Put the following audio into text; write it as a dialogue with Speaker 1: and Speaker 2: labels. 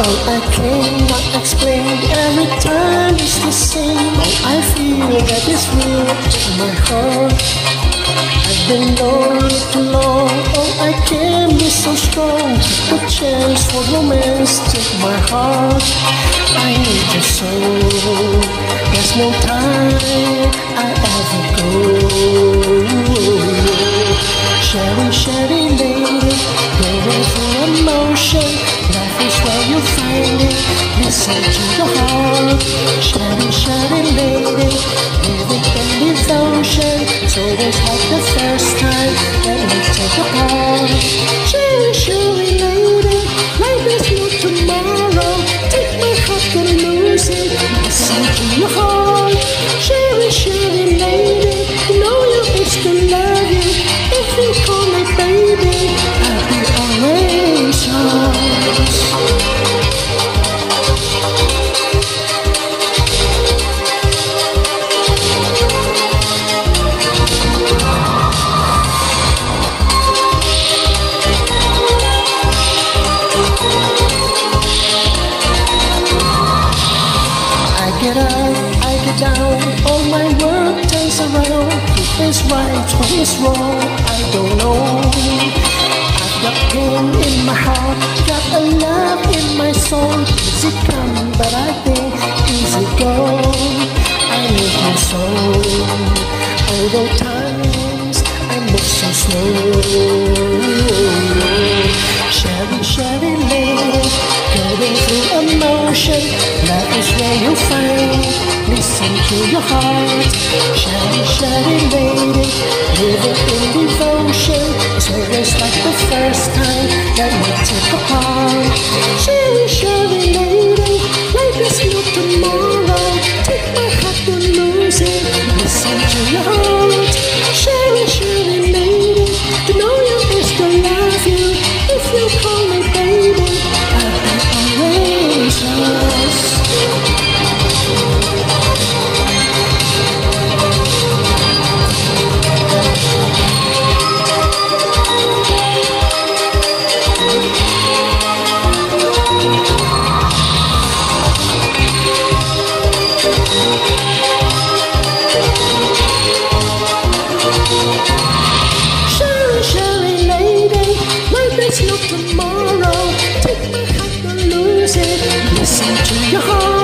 Speaker 1: Oh, I cannot explain, every time it's the same. Oh, I feel that it's real in my heart. I've been lonely too long. Oh, I can't be so strong. The chance for romance took my heart. I need your soul. There's no time I ever go. Cheri, Cheri lady, going through emotion. Life is where you find it. Listen to your heart. Cheri, Cheri lady, living in devotion. So it's like the first time. Let me take a part. Cheri, Cheri lady, life is no tomorrow. Take my heart, gonna lose it. Listen to your heart. Cheri, Cheri lady, you know your bitch to love you. If you call me baby, I'll be always yours. I get up, I get down, all my work turns around. Who is right, who is wrong, I don't know. I've got pain in my heart, got a love in my soul. Easy come, but I think easy go. I need my soul, although times I move so slow. Cheri, Cheri lady, going through emotion. Love is where you find. Listen to your heart. Cheri, Cheri lady, living in devotion. It's always like the first time. Let me take a part. Cheri, Cheri lady, life is no tomorrow. Take my heart, don't lose it. Listen to your heart. Cheri, Cheri lady, you know you is to love you. If you call me baby, I'll be always yours. Cheri, Cheri lady, life is no tomorrow. Take my heart, don't lose it. Listen to your heart.